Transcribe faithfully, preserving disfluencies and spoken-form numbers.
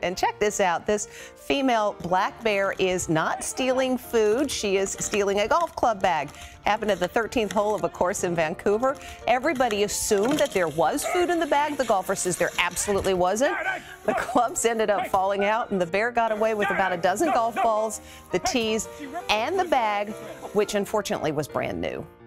And check this out. This female black bear is not stealing food. She is stealing a golf club bag. Happened at the thirteenth hole of a course in Vancouver. Everybody assumed that there was food in the bag. The golfer says there absolutely wasn't. The clubs ended up falling out, and the bear got away with about a dozen golf balls, the tees, and the bag, which unfortunately was brand new.